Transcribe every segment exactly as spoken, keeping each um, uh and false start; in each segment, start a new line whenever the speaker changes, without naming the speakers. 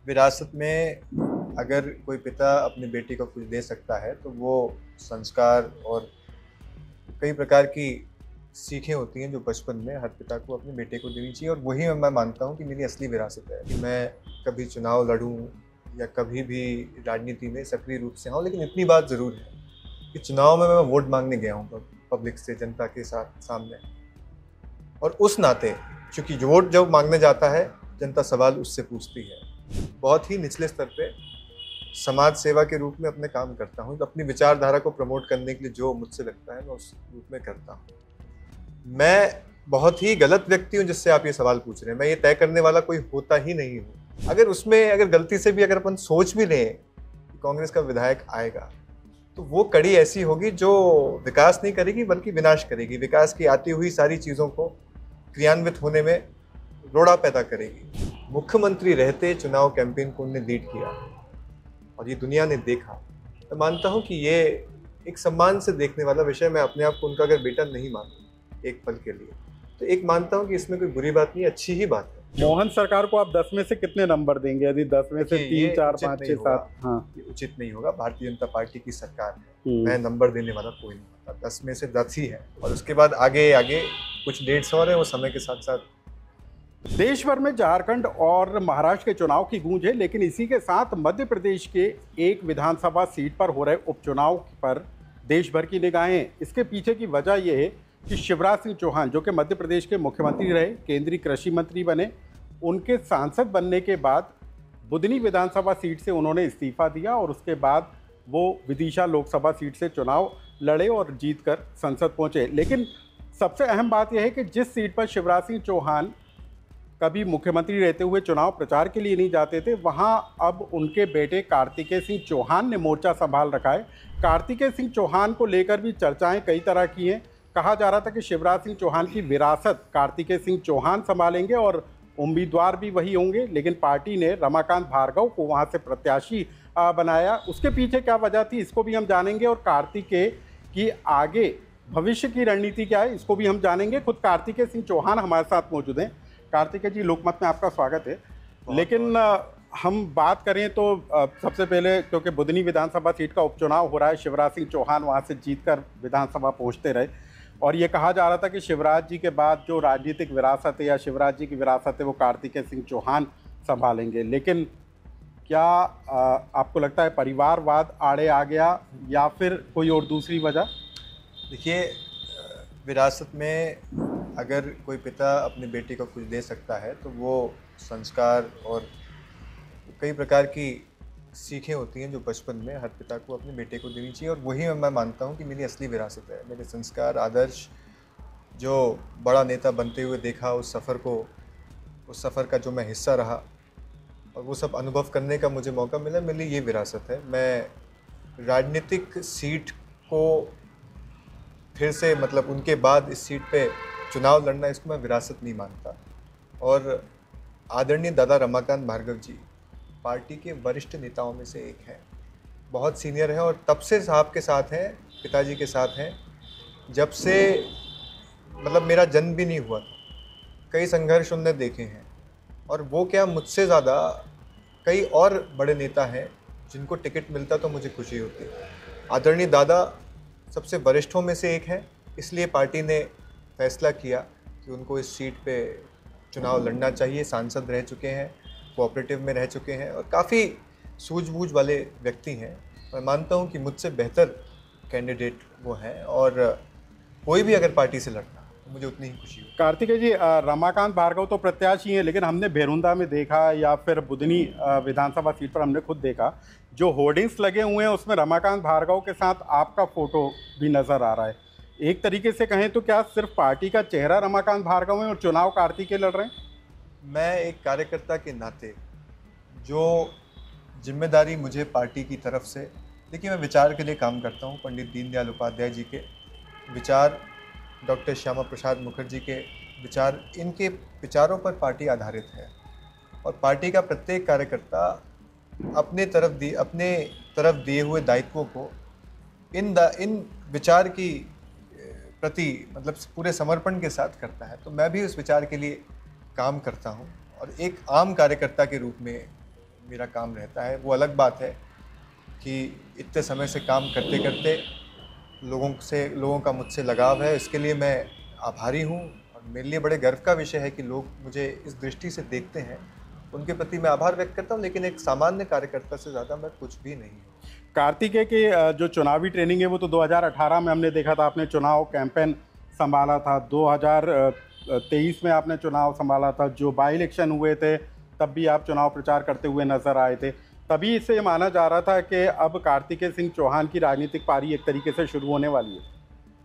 विरासत में अगर कोई पिता अपनी बेटी को कुछ दे सकता है तो वो संस्कार और कई प्रकार की सीखें होती हैं जो बचपन में हर पिता को अपने बेटे को देनी चाहिए। और वही मैं मानता हूँ कि मेरी असली विरासत है कि मैं कभी चुनाव लड़ूं या कभी भी राजनीति में सक्रिय रूप से आऊँ, लेकिन इतनी बात ज़रूर है कि चुनाव में मैं वोट मांगने गया हूँ पब्लिक से, जनता के साथ सामने। और उस नाते चूँकि वोट जब मांगने जाता है जनता सवाल उससे पूछती है। बहुत ही निचले स्तर पे समाज सेवा के रूप में अपने काम करता हूँ, तो अपनी विचारधारा को प्रमोट करने के लिए जो मुझसे लगता है मैं उस रूप में करता हूँ। मैं बहुत ही गलत व्यक्ति हूँ जिससे आप ये सवाल पूछ रहे हैं, मैं ये तय करने वाला कोई होता ही नहीं हूँ। अगर उसमें अगर गलती से भी अगर अपन सोच भी लें कि कांग्रेस का विधायक आएगा तो वो कड़ी ऐसी होगी जो विकास नहीं करेगी बल्कि विनाश करेगी, विकास की आती हुई सारी चीज़ों को क्रियान्वित होने में रोड़ा पैदा करेगी। मुख्यमंत्री रहते चुनाव कैंपेन को उन्होंने लीड किया और ये दुनिया ने देखा। मैं मानता हूँ कि ये एक सम्मान से देखने वाला विषय, मैं अपने आप को उनका अगर बेटा नहीं मानूं एक पल के लिए, तो एक मानता हूँ कि इसमें कोई बुरी बात नहीं, अच्छी ही बात है।
मोहन सरकार को आप दस में से कितने नंबर देंगे? यदि दस में से तीन चार पाँच छः सात? हाँ,
ये उचित नहीं होगा। भारतीय जनता पार्टी की सरकार है,
हम्म।
मैं नंबर देने वाला कोई नहीं होता। दस में से दस ही है और उसके बाद आगे आगे कुछ डेट्स और है, वो समय के साथ साथ।
देश भर में झारखंड और महाराष्ट्र के चुनाव की गूंज है, लेकिन इसी के साथ मध्य प्रदेश के एक विधानसभा सीट पर हो रहे उपचुनाव पर देश भर की निगाहें। इसके पीछे की वजह यह है कि शिवराज सिंह चौहान, जो कि मध्य प्रदेश के मुख्यमंत्री रहे, केंद्रीय कृषि मंत्री बने, उनके सांसद बनने के बाद बुधनी विधानसभा सीट से उन्होंने इस्तीफा दिया और उसके बाद वो विदिशा लोकसभा सीट से चुनाव लड़े और जीतकर संसद पहुंचे। लेकिन सबसे अहम बात यह है कि जिस सीट पर शिवराज सिंह चौहान कभी मुख्यमंत्री रहते हुए चुनाव प्रचार के लिए नहीं जाते थे, वहां अब उनके बेटे कार्तिकेय सिंह चौहान ने मोर्चा संभाल रखा है। कार्तिकेय सिंह चौहान को लेकर भी चर्चाएं कई तरह की हैं। कहा जा रहा था कि शिवराज सिंह चौहान की विरासत कार्तिकेय सिंह चौहान संभालेंगे और उम्मीदवार भी वही होंगे, लेकिन पार्टी ने रमाकांत भार्गव को वहां से प्रत्याशी बनाया। उसके पीछे क्या वजह थी, इसको भी हम जानेंगे और कार्तिकेय की आगे भविष्य की रणनीति क्या है, इसको भी हम जानेंगे। खुद कार्तिकेय सिंह चौहान हमारे साथ मौजूद हैं। कार्तिकेय जी, लोकमत में आपका स्वागत है। लेकिन हम बात करें तो सबसे पहले, क्योंकि बुधनी विधानसभा सीट का उपचुनाव हो रहा है, शिवराज सिंह चौहान वहां से जीतकर विधानसभा पहुंचते रहे और ये कहा जा रहा था कि शिवराज जी के बाद जो राजनीतिक विरासत है या शिवराज जी की विरासत है वो कार्तिकेय सिंह चौहान संभालेंगे। लेकिन क्या आ, आपको लगता है परिवारवाद आड़े आ गया या फिर कोई और दूसरी वजह?
देखिए, विरासत में अगर कोई पिता अपनी बेटी को कुछ दे सकता है तो वो संस्कार और कई प्रकार की सीखें होती हैं जो बचपन में हर पिता को अपने बेटे को देनी चाहिए। और वही मैं मानता हूँ कि मेरी असली विरासत है। मेरे संस्कार, आदर्श, जो बड़ा नेता बनते हुए देखा, उस सफ़र को उस सफ़र का जो मैं हिस्सा रहा और वो सब अनुभव करने का मुझे मौका मिला, मेरी ये विरासत है। मैं राजनीतिक सीट को फिर से, मतलब उनके बाद इस सीट पे चुनाव लड़ना, इसको मैं विरासत नहीं मानता। और आदरणीय दादा रमाकांत भार्गव जी पार्टी के वरिष्ठ नेताओं में से एक हैं, बहुत सीनियर हैं और तब से साहब के साथ हैं, पिताजी के साथ हैं, जब से मतलब मेरा जन्म भी नहीं हुआ था। कई संघर्ष उनने देखे हैं और वो क्या, मुझसे ज़्यादा कई और बड़े नेता हैं जिनको टिकट मिलता तो मुझे खुशी होती। आदरणीय दादा सबसे वरिष्ठों में से एक हैं, इसलिए पार्टी ने फैसला किया कि उनको इस सीट पे चुनाव लड़ना चाहिए। सांसद रह चुके हैं, कोऑपरेटिव में रह चुके हैं और काफ़ी सूझबूझ वाले व्यक्ति हैं। मैं मानता हूं कि मुझसे बेहतर कैंडिडेट वो हैं और कोई भी अगर पार्टी से लड़ना तो मुझे उतनी ही खुशी होगी।
कार्तिकेय जी, रमाकांत भार्गव तो प्रत्याशी हैं, लेकिन हमने भेरुंदा में देखा या फिर बुधनी विधानसभा सीट पर हमने खुद देखा, जो होर्डिंग्स लगे हुए हैं उसमें रमाकांत भार्गव के साथ आपका फोटो भी नज़र आ रहा है। एक तरीके से कहें तो क्या सिर्फ पार्टी का चेहरा रमाकांत भार्गव है और चुनाव कार्तिकेय लड़ रहे हैं?
मैं एक कार्यकर्ता के नाते जो जिम्मेदारी मुझे पार्टी की तरफ से, देखिए मैं विचार के लिए काम करता हूँ। पंडित दीनदयाल उपाध्याय जी के विचार, डॉक्टर श्यामा प्रसाद मुखर्जी के विचार, इनके विचारों पर पार्टी आधारित है और पार्टी का प्रत्येक कार्यकर्ता अपने तरफ दिए अपने तरफ दिए हुए दायित्वों को इन दा, इन विचार की प्रति मतलब पूरे समर्पण के साथ करता है। तो मैं भी उस विचार के लिए काम करता हूं और एक आम कार्यकर्ता के रूप में मेरा काम रहता है। वो अलग बात है कि इतने समय से काम करते करते लोगों से लोगों का मुझसे लगाव है, इसके लिए मैं आभारी हूँ। और मेरे लिए बड़े गर्व का विषय है कि लोग मुझे इस दृष्टि से देखते हैं, उनके प्रति मैं आभार व्यक्त करता हूँ। लेकिन एक सामान्य कार्यकर्ता से ज़्यादा मैं कुछ भी नहीं हूँ।
कार्तिकेय की जो चुनावी ट्रेनिंग है वो तो दो हज़ार अठारह में हमने देखा था, आपने चुनाव कैंपेन संभाला था। दो हज़ार तेईस में आपने चुनाव संभाला था, जो बाई इलेक्शन हुए थे तब भी आप चुनाव प्रचार करते हुए नजर आए थे। तभी इससे माना जा रहा था कि अब कार्तिकेय सिंह चौहान की राजनीतिक पारी एक तरीके से शुरू होने वाली है।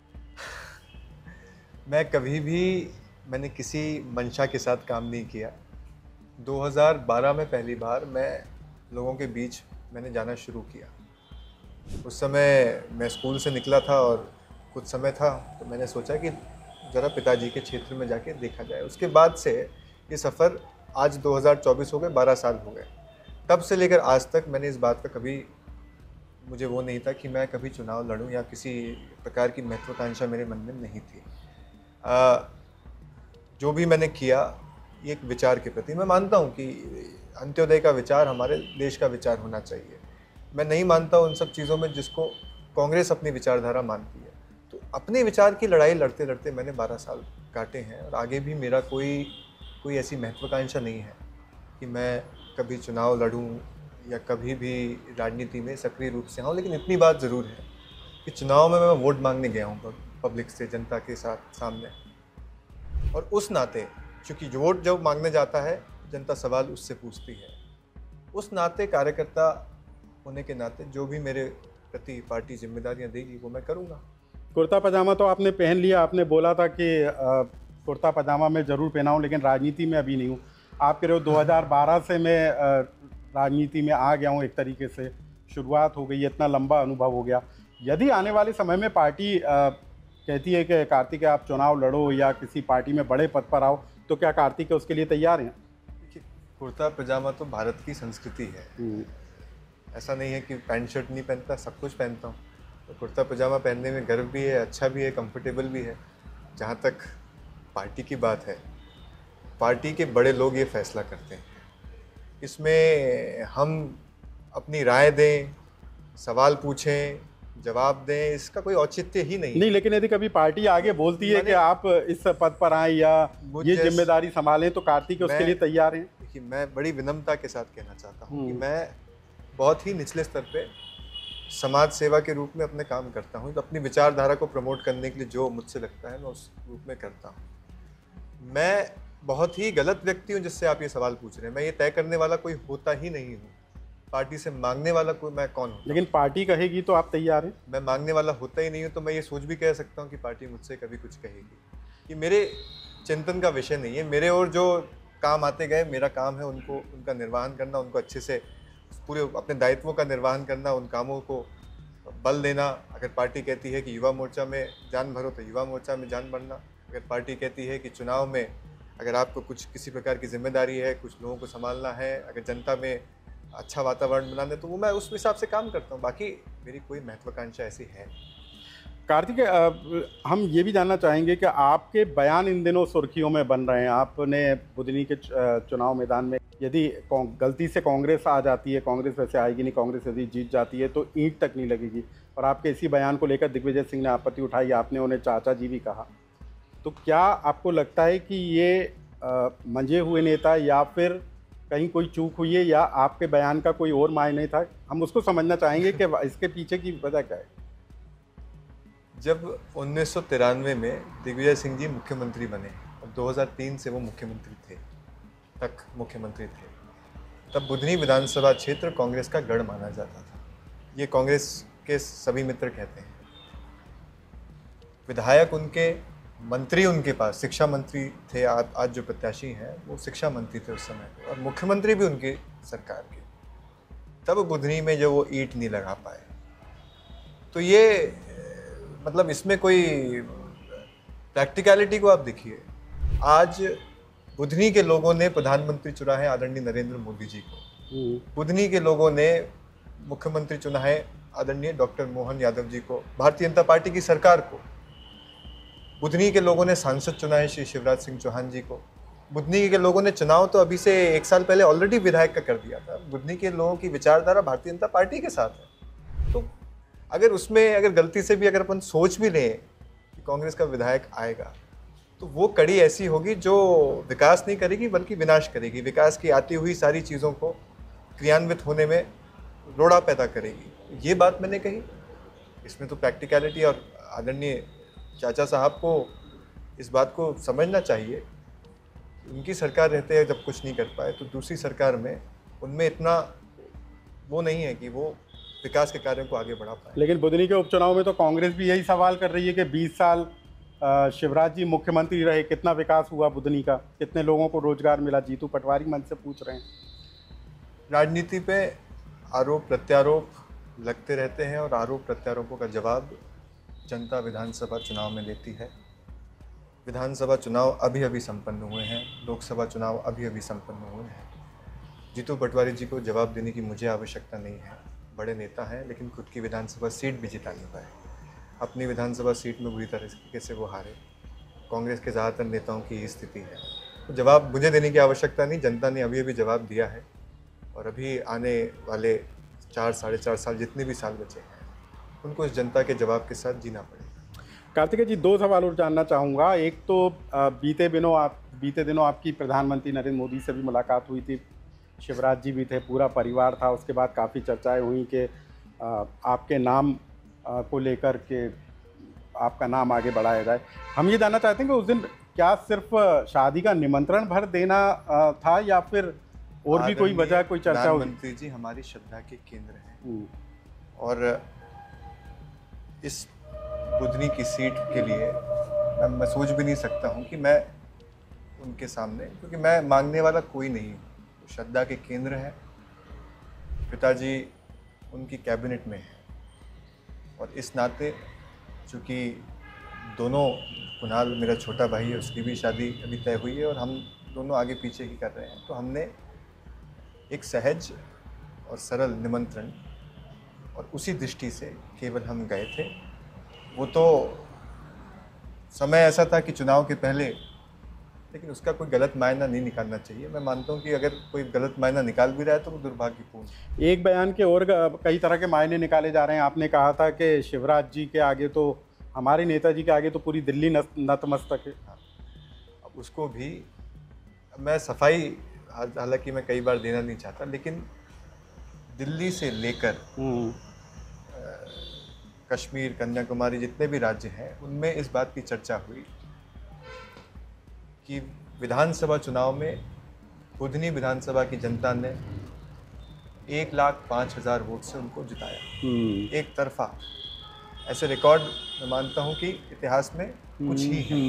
मैं कभी भी मैंने किसी मंशा के साथ काम नहीं किया। दो हज़ार बारह में पहली बार मैं लोगों के बीच मैंने जाना शुरू किया। उस समय मैं स्कूल से निकला था और कुछ समय था, तो मैंने सोचा कि ज़रा पिताजी के क्षेत्र में जाके देखा जाए। उसके बाद से ये सफ़र आज दो हज़ार चौबीस हो गए, बारह साल हो गए। तब से लेकर आज तक मैंने इस बात का कभी, मुझे वो नहीं था कि मैं कभी चुनाव लड़ूं या किसी प्रकार की महत्वाकांक्षा मेरे मन में नहीं थी। आ, जो भी मैंने किया ये एक विचार के प्रति, मैं मानता हूँ कि अंत्योदय का विचार हमारे देश का विचार होना चाहिए। मैं नहीं मानता उन सब चीज़ों में जिसको कांग्रेस अपनी विचारधारा मानती है। तो अपने विचार की लड़ाई लड़ते लड़ते मैंने बारह साल काटे हैं और आगे भी मेरा कोई कोई ऐसी महत्वाकांक्षा नहीं है कि मैं कभी चुनाव लड़ूं या कभी भी राजनीति में सक्रिय रूप से आऊँ। लेकिन इतनी बात ज़रूर है कि चुनाव में मैं वोट मांगने गया हूँ पब्लिक से, जनता के साथ सामने, और उस नाते चूँकि वोट जब मांगने जाता है जनता सवाल उससे पूछती है, उस नाते कार्यकर्ता होने के नाते जो भी मेरे प्रति पार्टी जिम्मेदारियां देगी वो मैं करूंगा।
कुर्ता पजामा तो आपने पहन लिया, आपने बोला था कि कुर्ता पजामा मैं ज़रूर पहनाऊं लेकिन राजनीति में अभी नहीं हूं। आप कह रहे हो दो हज़ार बारह से मैं राजनीति में आ गया हूं, एक तरीके से शुरुआत हो गई, इतना लंबा अनुभव हो गया। यदि आने वाले समय में पार्टी आ, कहती है कि कार्तिक आप चुनाव लड़ो या किसी पार्टी में बड़े पद पर आओ, तो क्या कार्तिक उसके लिए तैयार हैं?
देखिए, कुर्ता पजामा तो भारत की संस्कृति है। ऐसा नहीं है कि पैंट शर्ट नहीं पहनता, सब कुछ पहनता हूँ। तो कुर्ता पजामा पहनने में गर्व भी है, अच्छा भी है, कंफर्टेबल भी है। जहाँ तक पार्टी की बात है, पार्टी के बड़े लोग ये फैसला करते हैं, इसमें हम अपनी राय दें, सवाल पूछें, जवाब दें, इसका कोई औचित्य ही नहीं
नहीं। लेकिन यदि कभी पार्टी आगे बोलती है कि आप इस पद पर आए या ये जिम्मेदारी संभालें, तो कार्तिक उसके लिए तैयार हैं?
देखिए, मैं बड़ी विनम्रता के साथ कहना चाहता हूँ कि मैं बहुत ही निचले स्तर पे समाज सेवा के रूप में अपने काम करता हूँ। तो अपनी विचारधारा को प्रमोट करने के लिए जो मुझसे लगता है मैं उस रूप में करता हूँ। मैं बहुत ही गलत व्यक्ति हूँ जिससे आप ये सवाल पूछ रहे हैं। मैं ये तय करने वाला कोई होता ही नहीं हूँ। पार्टी से मांगने वाला कोई मैं कौन हूँ?
लेकिन पार्टी कहेगी तो आप तैयार हैं?
मैं मांगने वाला होता ही नहीं हूँ, तो मैं ये सोच भी कह सकता हूँ कि पार्टी मुझसे कभी कुछ कहेगी। ये मेरे चिंतन का विषय नहीं है। मेरे और जो काम आते गए, मेरा काम है उनको उनका निर्वहन करना, उनको अच्छे से पूरे अपने दायित्वों का निर्वहन करना, उन कामों को बल देना। अगर पार्टी कहती है कि युवा मोर्चा में जान भरो तो युवा मोर्चा में जान भरना। अगर पार्टी कहती है कि चुनाव में अगर आपको कुछ किसी प्रकार की जिम्मेदारी है, कुछ लोगों को संभालना है, अगर जनता में अच्छा वातावरण बनाना है, तो वो मैं उस हिसाब से काम करता हूँ। बाकी मेरी कोई महत्वाकांक्षा ऐसी है।
कार्तिक, हम ये भी जानना चाहेंगे कि आपके बयान इन दिनों सुर्खियों में बन रहे हैं। आपने बुधनी के चुनाव मैदान में यदि गलती से कांग्रेस आ जाती है, कांग्रेस वैसे आएगी नहीं, कांग्रेस यदि जीत जाती है तो ईंट तक नहीं लगेगी, और आपके इसी बयान को लेकर दिग्विजय सिंह ने आपत्ति उठाई, आपने उन्हें चाचा जी भी कहा। तो क्या आपको लगता है कि ये आ, मंजे हुए नेता या फिर कहीं कोई चूक हुई है या आपके बयान का कोई और मायने था? हम उसको समझना चाहेंगे कि इसके पीछे की वजह क्या है।
जब उन्नीस सौ तिरानवे में दिग्विजय सिंह जी मुख्यमंत्री बने और दो हज़ार तीन से वो मुख्यमंत्री थे तक मुख्यमंत्री थे, तब बुधनी विधानसभा क्षेत्र कांग्रेस का गढ़ माना जाता था। ये कांग्रेस के सभी मित्र कहते हैं। विधायक उनके, मंत्री उनके पास, शिक्षा मंत्री थे, आज आज जो प्रत्याशी हैं वो शिक्षा मंत्री थे उस समय, और मुख्यमंत्री भी उनकी सरकार के। तब बुधनी में जो वो ईंट नहीं लगा पाए, तो ये मतलब इसमें कोई प्रैक्टिकलिटी को आप देखिए। आज बुधनी के लोगों ने प्रधानमंत्री चुना है आदरणीय नरेंद्र मोदी जी को, बुधनी के लोगों ने मुख्यमंत्री चुना है आदरणीय डॉक्टर मोहन यादव जी को, भारतीय जनता पार्टी की सरकार को। बुधनी के लोगों ने सांसद चुना है श्री शिवराज सिंह चौहान जी को, बुधनी के लोगों ने चुनाव तो अभी से एक साल पहले ऑलरेडी विधायक का कर दिया था। बुधनी के लोगों की विचारधारा भारतीय जनता पार्टी के साथ है। तो अगर उसमें अगर गलती से भी अगर अपन सोच भी लें कि कांग्रेस का विधायक आएगा, तो वो कड़ी ऐसी होगी जो विकास नहीं करेगी बल्कि विनाश करेगी। विकास की आती हुई सारी चीज़ों को क्रियान्वित होने में रोड़ा पैदा करेगी। ये बात मैंने कही। इसमें तो प्रैक्टिकलिटी और आदरणीय चाचा साहब को इस बात को समझना चाहिए। उनकी सरकार रहते हैं जब कुछ नहीं कर पाए, तो दूसरी सरकार में उनमें इतना वो नहीं है कि वो विकास के कार्यों को आगे बढ़ा पाए।
लेकिन बुधनी के उपचुनाव में तो कांग्रेस भी यही सवाल कर रही है कि बीस साल शिवराज जी मुख्यमंत्री रहे, कितना विकास हुआ बुधनी का, कितने लोगों को रोजगार मिला? जीतू पटवारी मन से पूछ रहे हैं।
राजनीति पे आरोप प्रत्यारोप लगते रहते हैं और आरोप प्रत्यारोपों का जवाब जनता विधानसभा चुनाव में देती है। विधानसभा चुनाव अभी अभी संपन्न हुए हैं, लोकसभा चुनाव अभी अभी संपन्न हुए हैं। जीतू पटवारी जी को जवाब देने की मुझे आवश्यकता नहीं है। बड़े नेता हैं, लेकिन खुद की विधानसभा सीट भी जिता नहीं पाए। अपनी विधानसभा सीट में बुरी तरीके से वो हारे। कांग्रेस के ज़्यादातर नेताओं की ये स्थिति है। तो जवाब मुझे देने की आवश्यकता नहीं, जनता ने अभी अभी जवाब दिया है। और अभी आने वाले चार साढ़े चार साल जितने भी साल बचे हैं, उनको इस जनता के जवाब के साथ जीना पड़ेगा।
कार्तिकेय जी, दो सवाल और जानना चाहूँगा। एक तो बीते दिनों आप बीते दिनों आपकी प्रधानमंत्री नरेंद्र मोदी से भी मुलाकात हुई थी, शिवराज जी भी थे, पूरा परिवार था। उसके बाद काफ़ी चर्चाएं हुई कि आपके नाम को लेकर के आपका नाम आगे बढ़ाया जाए। हम ये जानना चाहते हैं कि उस दिन क्या सिर्फ शादी का निमंत्रण भर देना था या फिर और भी कोई वजह, कोई चर्चा हुई?
प्रधानमंत्री जी हमारी श्रद्धा के केंद्र हैं और इस बुधनी की सीट के लिए मैं, मैं सोच भी नहीं सकता हूं कि मैं उनके सामने, क्योंकि मैं मांगने वाला कोई नहीं हूँ। श्रद्धा के केंद्र है। पिताजी उनकी कैबिनेट में हैं और इस नाते चूँकि दोनों, कुणाल मेरा छोटा भाई है, उसकी भी शादी अभी तय हुई है और हम दोनों आगे पीछे ही कर रहे हैं, तो हमने एक सहज और सरल निमंत्रण और उसी दृष्टि से केवल हम गए थे। वो तो समय ऐसा था कि चुनाव के पहले, लेकिन उसका कोई गलत मायना नहीं निकालना चाहिए। मैं मानता हूँ कि अगर कोई गलत मायना निकाल भी रहा है तो वो दुर्भाग्यपूर्ण।
एक बयान के और कई तरह के मायने निकाले जा रहे हैं। आपने कहा था कि शिवराज जी के आगे तो, हमारे नेताजी के आगे तो पूरी दिल्ली नतमस्तक है।
हाँ, अब उसको भी मैं सफाई, हालांकि मैं कई बार देना नहीं चाहता, लेकिन दिल्ली से लेकर कश्मीर, कन्याकुमारी, जितने भी राज्य हैं, उनमें इस बात की चर्चा हुई कि विधानसभा चुनाव में बुधनी विधानसभा की जनता ने एक लाख पाँच हज़ार वोट से उनको जिताया, एक तरफा। ऐसे रिकॉर्ड मैं मानता हूं कि इतिहास में कुछ ही है।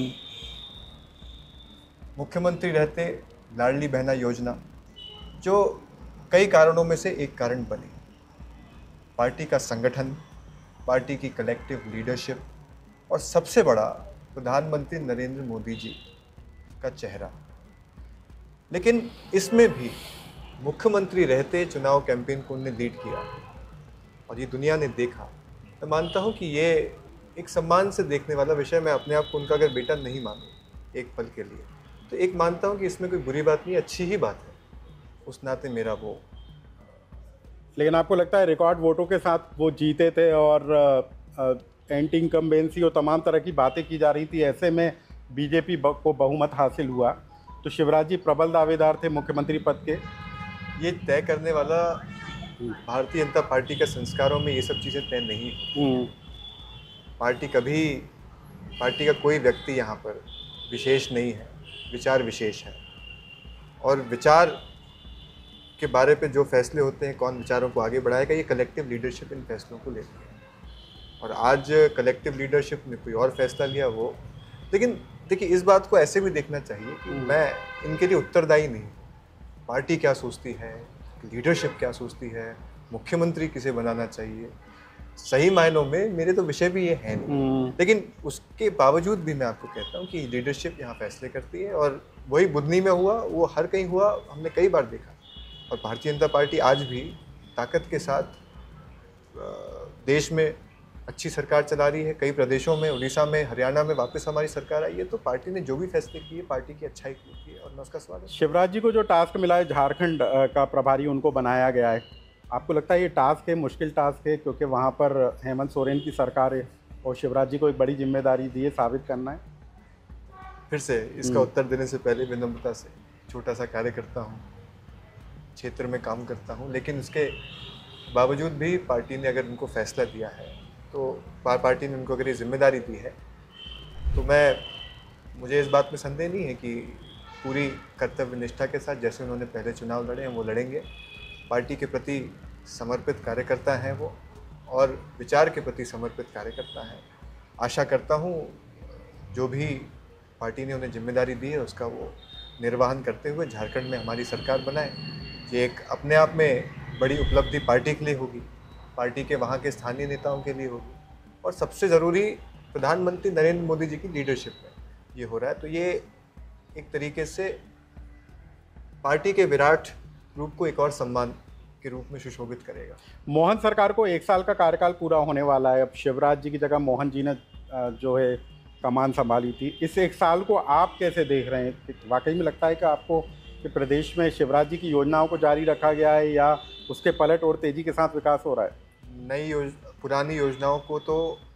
मुख्यमंत्री रहते लाडली बहना योजना, जो कई कारणों में से एक कारण बनी, पार्टी का संगठन, पार्टी की कलेक्टिव लीडरशिप और सबसे बड़ा प्रधानमंत्री नरेंद्र मोदी जी का चेहरा। लेकिन इसमें भी मुख्यमंत्री रहते चुनाव कैंपेन को उन्होंने लीड किया और ये दुनिया ने देखा। मैं मानता हूं कि ये एक सम्मान से देखने वाला विषय। मैं अपने आप को उनका अगर बेटा नहीं मानूं एक पल के लिए, तो एक मानता हूं कि इसमें कोई बुरी बात नहीं, अच्छी ही बात है। उस नाते मेरा वो।
लेकिन आपको लगता है रिकॉर्ड वोटों के साथ वो जीते थे और एंटी इनकम्बेंसी और तमाम तरह की बातें की जा रही थी, ऐसे में बीजेपी को बहुमत हासिल हुआ, तो शिवराज जी प्रबल दावेदार थे मुख्यमंत्री पद के?
ये तय करने वाला भारतीय जनता पार्टी के संस्कारों में ये सब चीज़ें तय नहीं। पार्टी कभी, पार्टी का कोई व्यक्ति यहाँ पर विशेष नहीं है, विचार विशेष है और विचार के बारे पे जो फैसले होते हैं, कौन विचारों को आगे बढ़ाएगा, ये कलेक्टिव लीडरशिप इन फैसलों को लेती है। और आज कलेक्टिव लीडरशिप ने कोई और फैसला लिया वो, लेकिन देखिए इस बात को ऐसे भी देखना चाहिए कि मैं इनके लिए उत्तरदायी नहीं। पार्टी क्या सोचती है, लीडरशिप क्या सोचती है, मुख्यमंत्री किसे बनाना चाहिए, सही मायनों में मेरे तो विषय भी ये है नहीं। लेकिन उसके बावजूद भी मैं आपको कहता हूँ कि लीडरशिप यहाँ फैसले करती है और वही बुधनी में हुआ, वो हर कहीं हुआ, हमने कई बार देखा। और भारतीय जनता पार्टी आज भी ताकत के साथ देश में अच्छी सरकार चला रही है। कई प्रदेशों में, उड़ीसा में, हरियाणा में वापस हमारी सरकार आई है। तो पार्टी ने जो भी फैसले किए, पार्टी की अच्छाई की है और मैं उसका स्वागत।
शिवराज जी को जो टास्क मिला है झारखंड का प्रभारी उनको बनाया गया है, आपको लगता है ये टास्क है, मुश्किल टास्क है, क्योंकि वहाँ पर हेमंत सोरेन की सरकार है और शिवराज जी को एक बड़ी जिम्मेदारी दी है, साबित करना है?
फिर से इसका उत्तर देने से पहले विनम्रता से, छोटा सा कार्य करता हूँ, क्षेत्र में काम करता हूँ, लेकिन उसके बावजूद भी पार्टी ने अगर उनको फैसला दिया है, तो पार्टी ने उनको अगर ये जिम्मेदारी दी है, तो मैं मुझे इस बात में संदेह नहीं है कि पूरी कर्तव्य निष्ठा के साथ जैसे उन्होंने पहले चुनाव लड़े हैं वो लड़ेंगे। पार्टी के प्रति समर्पित कार्यकर्ता हैं वो, और विचार के प्रति समर्पित कार्यकर्ता हैं। आशा करता हूँ जो भी पार्टी ने उन्हें जिम्मेदारी दी है उसका वो निर्वहन करते हुए झारखंड में हमारी सरकार बनाए। ये एक अपने आप में बड़ी उपलब्धि पार्टी के लिए होगी, पार्टी के वहाँ के स्थानीय नेताओं के लिए होगी, और सबसे ज़रूरी प्रधानमंत्री नरेंद्र मोदी जी की लीडरशिप में ये हो रहा है। तो ये एक तरीके से पार्टी के विराट रूप को एक और सम्मान के रूप में सुशोभित करेगा।
मोहन सरकार को एक साल का कार्यकाल पूरा होने वाला है। अब शिवराज जी की जगह मोहन जी ने जो है कमान संभाली थी। इस एक साल को आप कैसे देख रहे हैं? वाकई में लगता है कि आपको कि प्रदेश में शिवराज जी की योजनाओं को जारी रखा गया है या उसके पलट और तेज़ी के साथ विकास हो रहा है?
नई योज पुरानी योजनाओं को तो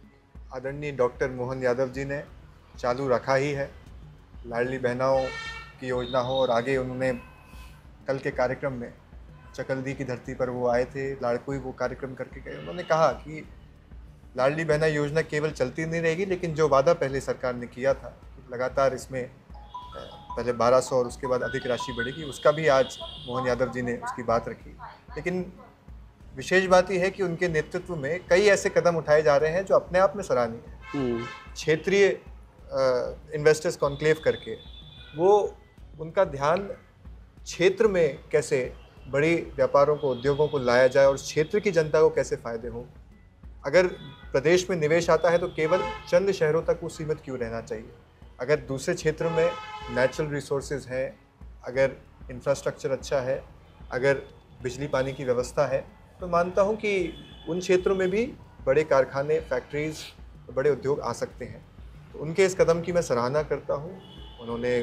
आदरणीय डॉक्टर मोहन यादव जी ने चालू रखा ही है। लाडली बहनाओं की योजना हो, और आगे उन्होंने कल के कार्यक्रम में चकलदी की धरती पर वो आए थे, लाड़कुई वो कार्यक्रम करके गए। उन्होंने कहा कि लाडली बहना योजना केवल चलती नहीं रहेगी, लेकिन जो वादा पहले सरकार ने किया था लगातार इसमें पहले बारह सौ और उसके बाद अधिक राशि बढ़ेगी, उसका भी आज मोहन यादव जी ने उसकी बात रखी। लेकिन विशेष बात यह है कि उनके नेतृत्व में कई ऐसे कदम उठाए जा रहे हैं जो अपने आप में सराहनीय है। क्षेत्रीय इन्वेस्टर्स कॉन्क्लेव करके वो उनका ध्यान क्षेत्र में कैसे बड़ी व्यापारों को, उद्योगों को लाया जाए और क्षेत्र की जनता को कैसे फ़ायदे हों। अगर प्रदेश में निवेश आता है तो केवल चंद शहरों तक वो सीमित क्यों रहना चाहिए? अगर दूसरे क्षेत्र में नेचुरल रिसोर्सेज हैं, अगर इंफ्रास्ट्रक्चर अच्छा है, अगर बिजली पानी की व्यवस्था है, तो मानता हूं कि उन क्षेत्रों में भी बड़े कारखाने, फैक्ट्रीज़, बड़े उद्योग आ सकते हैं। तो उनके इस कदम की मैं सराहना करता हूं। उन्होंने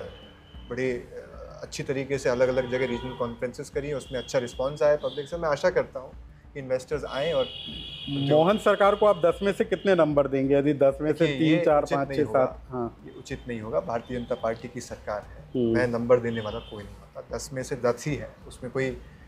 बड़ी अच्छी तरीके से अलग अलग जगह रीजनल कॉन्फ्रेंसेस करी हैं, उसमें अच्छा रिस्पॉन्स आया पब्लिक से। मैं आशा करता हूँ कि इन्वेस्टर्स आएँ। और
मोहन सरकार को आप दस में से कितने नंबर देंगे? यदि दस में से तीन, चार, पाँच, छः, सात? हाँ,
ये उचित नहीं होगा। भारतीय जनता पार्टी की सरकार है, मैं नंबर देने वाला कोई नहीं होता। दस में से दस ही है, उसमें कोई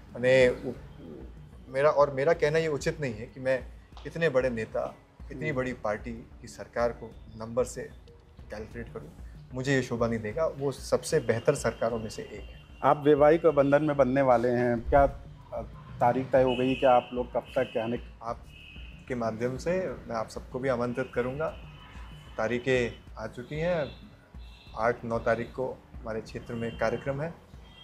मैंने मेरा और मेरा कहना ये उचित नहीं है कि मैं इतने बड़े नेता, इतनी बड़ी पार्टी की सरकार को नंबर से कैलकुलेट करूँ। मुझे ये शोभा नहीं देगा। वो सबसे बेहतर सरकारों में से एक है।
आप वैवाहिक बंधन में बंधने वाले हैं, क्या तारीख तय हो गई कि आप लोग कब तक क्या आने?
आपके माध्यम से मैं आप सबको भी आमंत्रित करूंगा। तारीखें आ चुकी हैं। आठ नौ तारीख को हमारे क्षेत्र में कार्यक्रम है।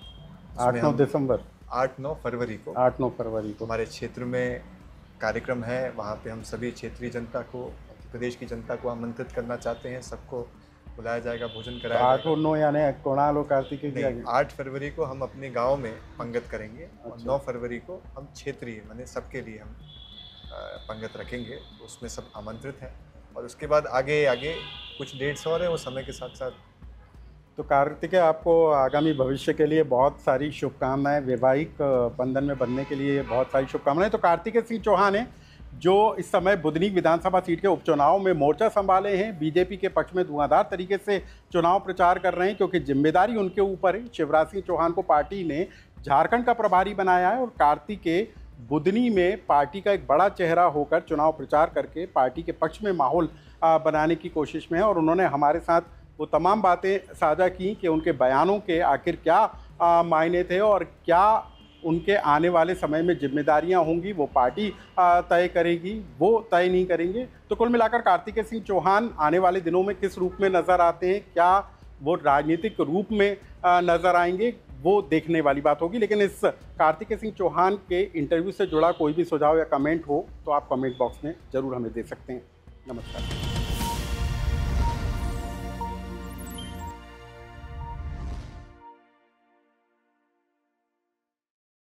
आठ नौ दिसंबर
आठ नौ फरवरी को
आठ नौ फरवरी को
हमारे क्षेत्र में कार्यक्रम है। वहाँ पे हम सभी क्षेत्रीय जनता को, प्रदेश की जनता को आमंत्रित करना चाहते हैं। सबको बुलाया जाएगा, भोजन कराया
आठ और नौ यानी कुणाल और कार्तिक की?
आठ फरवरी को हम अपने गांव में पंगत करेंगे। अच्छा। और नौ फरवरी को हम क्षेत्रीय माने सबके लिए हम पंगत रखेंगे। उसमें सब आमंत्रित हैं। और उसके बाद आगे आगे कुछ डेट्स और हैं, वो समय के साथ साथ।
तो कार्तिक, आपको आगामी भविष्य के लिए बहुत सारी शुभकामनाएं, वैवाहिक बंधन में बंधने के लिए बहुत सारी शुभकामनाएं। तो कार्तिकेय सिंह चौहान है जो इस समय बुधनी विधानसभा सीट के उपचुनाव में मोर्चा संभाले हैं। बीजेपी के पक्ष में धुआंधार तरीके से चुनाव प्रचार कर रहे हैं, क्योंकि जिम्मेदारी उनके ऊपर है। शिवराज सिंह चौहान को पार्टी ने झारखंड का प्रभारी बनाया है और कार्तिकेय बुधनी में पार्टी का एक बड़ा चेहरा होकर चुनाव प्रचार करके पार्टी के पक्ष में माहौल बनाने की कोशिश में है। और उन्होंने हमारे साथ वो तमाम बातें साझा की कि उनके बयानों के आखिर क्या मायने थे और क्या उनके आने वाले समय में जिम्मेदारियां होंगी वो पार्टी तय करेगी, वो तय नहीं करेंगे। तो कुल मिलाकर कार्तिकेय सिंह चौहान आने वाले दिनों में किस रूप में नज़र आते हैं, क्या वो राजनीतिक रूप में नज़र आएंगे, वो देखने वाली बात होगी। लेकिन इस कार्तिकेय सिंह चौहान के इंटरव्यू से जुड़ा कोई भी सुझाव या कमेंट हो तो आप कमेंट बॉक्स में ज़रूर हमें दे सकते हैं। नमस्कार।